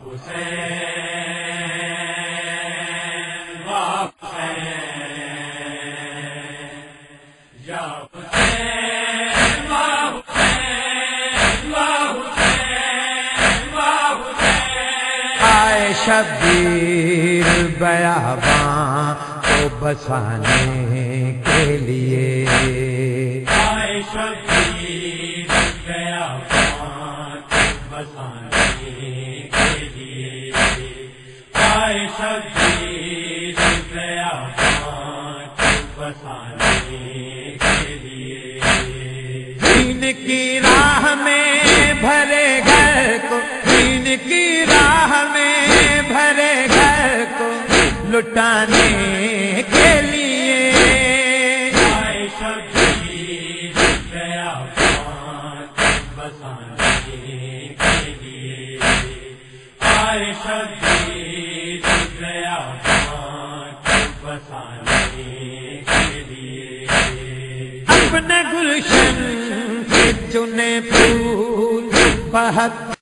شبیر بیاباں کو بسانے کے لیے آئے شبیر بیاباں کو بسانے کے لیے آئے شبیر بیاباں کو بسانے کے لیے دین کی راہ میں بھرے گھر کو دین کی راہ میں بھرے گھر کو لٹانے کے لیے آئے شبیر بیاباں کو بسانے کے لیے آئے شبیر بیاباں کو بسانے کے لیے اپنے گلشن سے چنے پھول بہت